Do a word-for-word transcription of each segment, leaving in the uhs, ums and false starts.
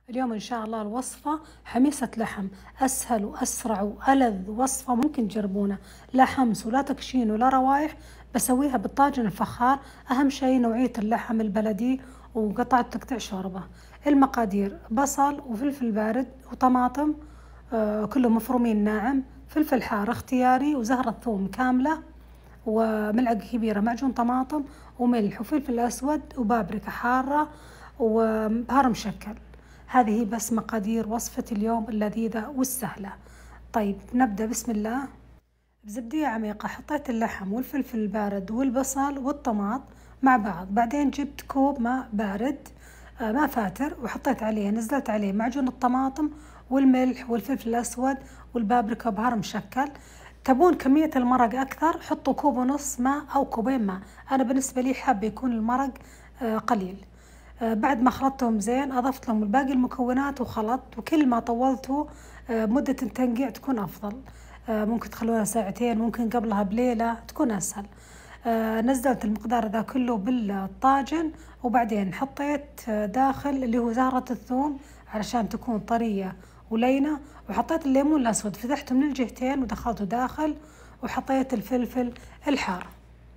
اليوم إن شاء الله الوصفة حميصة لحم، أسهل وأسرع وألذ وصفة ممكن تجربونه. لا حمص ولا تكشين ولا روايح، بسويها بالطاجن الفخار. أهم شيء نوعية اللحم البلدي وقطعة تقطيع شوربة. المقادير: بصل وفلفل بارد وطماطم آه كلهم مفرومين ناعم، فلفل حار اختياري وزهرة ثوم كاملة، وملعقة كبيرة معجون طماطم، وملح وفلفل أسود وبابريكا حارة وبهار مشكل. هذه بس مقادير وصفة اليوم اللذيذة والسهلة. طيب نبدأ، بسم الله. بزبدية عميقة حطيت اللحم والفلفل البارد والبصل والطماط مع بعض، بعدين جبت كوب ماء بارد آه ماء فاتر، وحطيت عليه نزلت عليه معجون الطماطم والملح والفلفل الأسود والبابريكا وبهار مشكل. تبون كمية المرق أكثر حطوا كوب ونص ماء أو كوبين ماء، أنا بالنسبة لي حابة يكون المرق آه قليل. آه بعد ما خلطتهم زين أضفت لهم باقي المكونات وخلطت، وكل ما طولتوا آه مدة التنقيع تكون أفضل. آه ممكن تخلوها ساعتين، ممكن قبلها بليلة تكون أسهل. آه نزلت المقدار ذا كله بالطاجن، وبعدين حطيت آه داخل اللي هو زهرة الثوم علشان تكون طرية ولينة، وحطيت الليمون الأسود فتحته من الجهتين ودخلته داخل، وحطيت الفلفل الحار.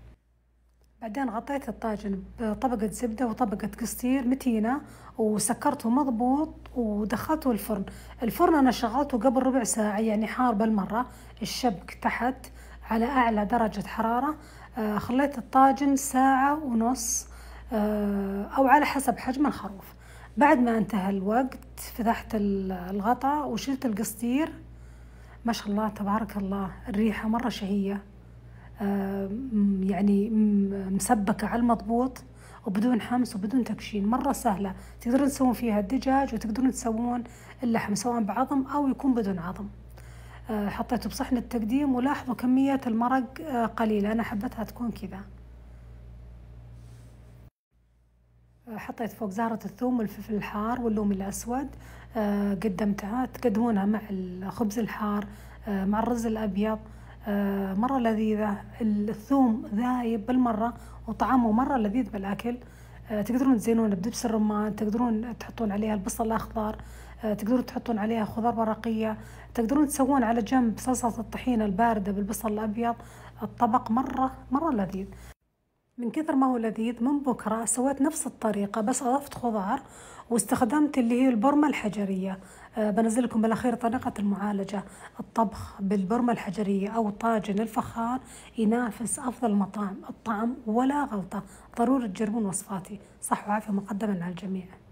بعدين غطيت الطاجن بطبقة زبدة وطبقة قشطير متينة وسكرته مضبوط ودخلته الفرن. الفرن أنا شغلته قبل ربع ساعة، يعني حار بالمرة، الشبك تحت على أعلى درجة حرارة. آه خليت الطاجن ساعة ونص آه أو على حسب حجم الخروف. بعد ما انتهى الوقت فتحت الغطاء وشلت القشطير. ما شاء الله تبارك الله، الريحة مرة شهية، آه يعني مسبكة على المضبوط وبدون حمص وبدون تكشين، مرة سهلة. تقدرون تسوون فيها الدجاج وتقدرون تسوون اللحم سواء بعظم أو يكون بدون عظم. آه حطيته بصحن التقديم، ولاحظوا كمية المرق آه قليلة، أنا حبتها تكون كذا. حطيت فوق زهرة الثوم والفلفل الحار واللوم الأسود. آه قدمتها، تقدمونها مع الخبز الحار آه مع الرز الأبيض. آه مرة لذيذة، الثوم ذايب بالمرة وطعمه مرة لذيذ بالأكل. آه تقدرون تزينونه بدبس الرمان، تقدرون تحطون عليها البصل الأخضر، آه تقدرون تحطون عليها خضار ورقية، تقدرون تسوون على جنب صلصة الطحينة الباردة بالبصل الأبيض. الطبق مرة مرة لذيذ. من كثر ما هو لذيذ، من بكرة سويت نفس الطريقة بس أضفت خضار واستخدمت اللي هي البرمة الحجرية. أه بنزل لكم بالأخير طريقة المعالجة. الطبخ بالبرمة الحجرية أو طاجن الفخار ينافس أفضل مطاعم الطعم ولا غلطة. ضروري تجربون وصفاتي. صح وعافية مقدما على الجميع.